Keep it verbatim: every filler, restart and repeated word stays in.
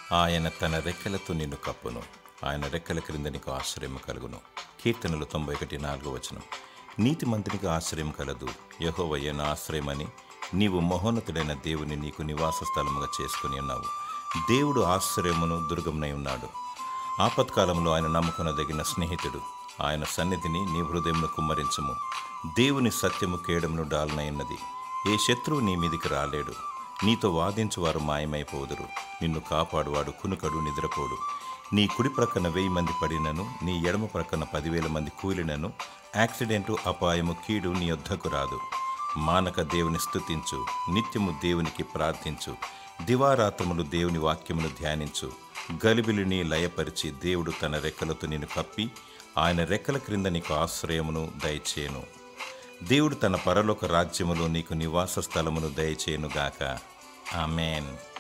ఆయన తన రెక్కలతో నిన్ను కప్పును, ఆయన రెక్కల క్రింద నీకు ఆశ్రయం కలుగును. కీర్తనలు తొంభై ఒకటి నాలుగో వచనం. నీతిమంతునికి ఆశ్రయం కలదు, యెహోవాయే నా ఆశ్రయమని నీవు మహోన్నతుడైన దేవుని నీకు నివాస స్థలముగా చేసుకుని ఉన్నావు. దేవుడు ఆశ్రయమును దుర్గమునై ఉన్నాడు. ఆపత్కాలంలో ఆయన నమ్ముకొనదగిన స్నేహితుడు. ఆయన సన్నిధిని నీ హృదయమును కుమ్మరించము. దేవుని సత్యము కేడమును డాలనైనది. ఏ శత్రువు నీ మీదికి రాలేడు. నీతో వాదించువారు మాయమైపోదురు. నిన్ను కాపాడువాడు కునుకడు, నిద్రపోడు. నీ కుడి ప్రక్కన వెయ్యి మంది పడినను, నీ ఎడమ ప్రక్కన పదివేల మంది కూలినను, యాక్సిడెంటు, అపాయము, కీడు నీ యొద్దకు రాదు. మానక దేవుని స్తుతించు, నిత్యము దేవునికి ప్రార్థించు. దివారాత్రములు దేవుని వాక్యమును ధ్యానించు. గలిబిలిని లయపరిచి దేవుడు తన రెక్కలతో నిన్ను కప్పి ఆయన రెక్కల క్రింద నీకు ఆశ్రయమును దయచేయును. దేవుడు తన పరలోక రాజ్యములో నీకు నివాస స్థలమును దయచేయునుగాక. ఆమేన్.